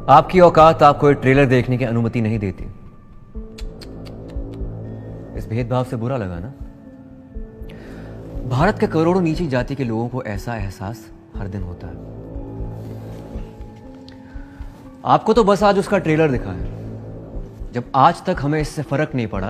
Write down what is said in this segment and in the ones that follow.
आपकी औकात आपको एक ट्रेलर देखने की अनुमति नहीं देती। इस भेदभाव से बुरा लगा ना? भारत के करोड़ों नीची जाति के लोगों को ऐसा एहसास हर दिन होता है। आपको तो बस आज उसका ट्रेलर दिखा है। जब आज तक हमें इससे फर्क नहीं पड़ा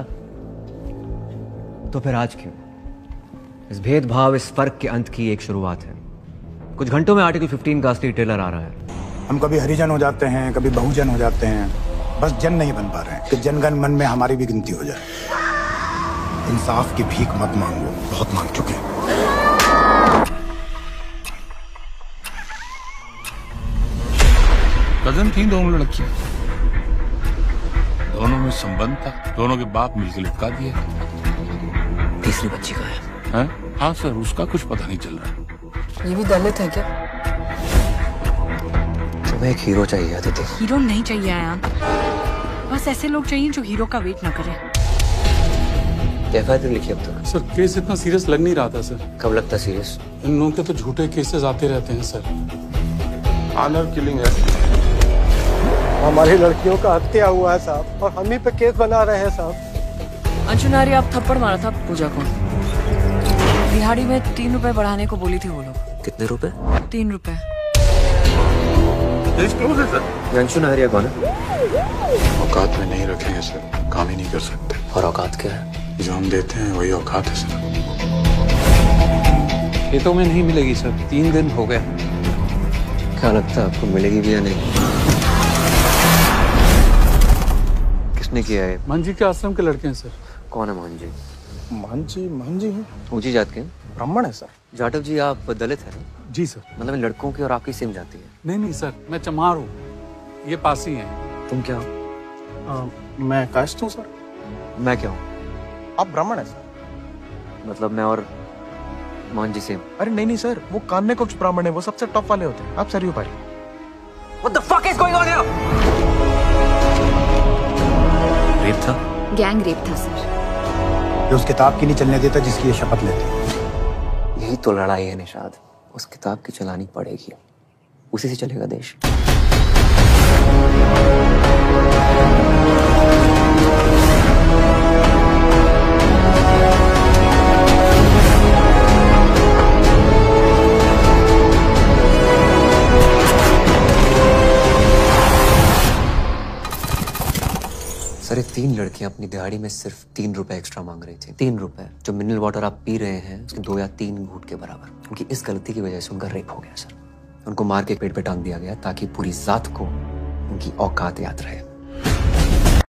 तो फिर आज क्यों? इस भेदभाव, इस फर्क के अंत की एक शुरुआत है। कुछ घंटों में आर्टिकल 15 का असली ट्रेलर आ रहा है। हम कभी हरिजन हो जाते हैं, कभी बहुजन हो जाते हैं, बस जन नहीं बन पा रहे हैं कि जनगण मन में हमारी भी गिनती हो जाए। इंसाफ की भीख मत मांगो, बहुत मांग चुके हैं। कजन थी दोनों लड़कियां, दोनों में संबंध था, दोनों के बाप मिलकर लटका दिए। तीसरी बच्ची का है? हाँ सर, उसका कुछ पता नहीं चल रहा। ये भी दलित है क्या? तुम्हें एक हीरो चाहिए अदिति। हीरो नहीं चाहिए आयान, बस ऐसे लोग चाहिए जो हीरो का वेट ना करें। क्या फायदा लिखी अब तक? सर केस इतना सीरियस लग नहीं रहा था सर। कब लगता सीरियस? इन लोगों के तो झूठे केसेस आते रहते हैं सर। ऑनर किलिंग है। हमारी लड़कियों का हत्या हुआ है साहब, और हम ही पे केस बना रहे हैं साहब। अंशु नारी आप थप्पड़ मारा था पूजा को। दिहाड़ी में 3 रुपए बढ़ाने को बोली थी वो लोग। कितने रुपए? 3 रुपए। अंशु नाहरिया कौन है? औकात में नहीं रखेंगे सर, काम ही नहीं कर सकते। और औकात क्या है? जो हम देते हैं वही औकात है सर। खेतों में नहीं मिलेगी सर, 3 दिन हो गए। क्या लगता है आपको मिलेगी भी या नहीं? किसने किया है? मान जी के आश्रम के लड़के हैं सर। कौन है मोहन जी? मान जी हैं? ऊंची जात के? ब्राह्मण है सर। जाटव जी आप दलित हैं? जी सर। मतलब इन लड़कों की और आपकी सेम जाती है? नहीं सर, मैं चमार हूँ, ये पासी हैं। तुम क्या हो? मैं कास्ट हूँ सर। मैं क्या हूँ? आप ब्राह्मण है सर। मतलब मैं और मोहन जी सेम? अरे नहीं सर, वो कान्य कुछ ब्राह्मण है, वो सबसे टॉप वाले होते हैं। आप सरयू पारी। What the fuck is going on here? Rape था? गैंग रेप था सर। ये उस किताब की नहीं चलने देता जिसकी ये शपथ लेते। यही तो लड़ाई है निषाद, उस किताब की चलानी पड़ेगी, उसी से चलेगा देश। सर, 3 लड़कियां अपनी दिहाड़ी में सिर्फ 3 रुपए एक्स्ट्रा मांग रही थी। 3 रुपए। जो मिनरल वाटर आप पी रहे हैं उसके 2 या 3 घूंट के बराबर। उनकी इस गलती की वजह से उनका रेप हो गया सर। उनको मार के पेट पे टांग दिया गया ताकि पूरी जात को उनकी औकात याद रहे।